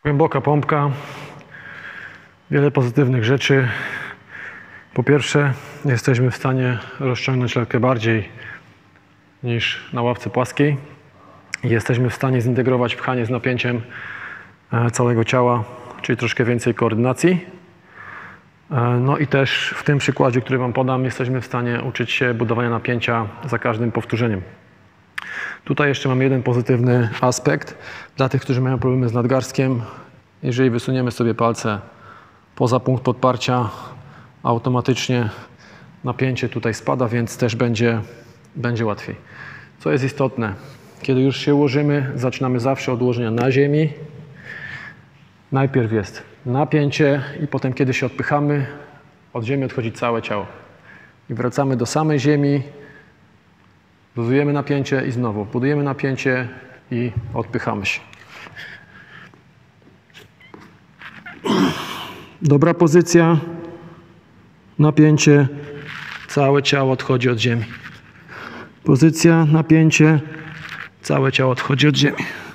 Głęboka pompka, wiele pozytywnych rzeczy. Po pierwsze, jesteśmy w stanie rozciągnąć lekkę bardziej niż na ławce płaskiej. Jesteśmy w stanie zintegrować pchanie z napięciem całego ciała, czyli troszkę więcej koordynacji. No i też w tym przykładzie, który Wam podam, jesteśmy w stanie uczyć się budowania napięcia za każdym powtórzeniem. Tutaj jeszcze mam jeden pozytywny aspekt. Dla tych, którzy mają problemy z nadgarstkiem, jeżeli wysuniemy sobie palce poza punkt podparcia, automatycznie napięcie tutaj spada, więc też będzie łatwiej. Co jest istotne, kiedy już się ułożymy, zaczynamy zawsze od ułożenia na ziemi. Najpierw jest napięcie i potem, kiedy się odpychamy, od ziemi odchodzi całe ciało. I wracamy do samej ziemi, budujemy napięcie i znowu budujemy napięcie i odpychamy się. Dobra pozycja, napięcie, całe ciało odchodzi od ziemi. Pozycja, napięcie, całe ciało odchodzi od ziemi.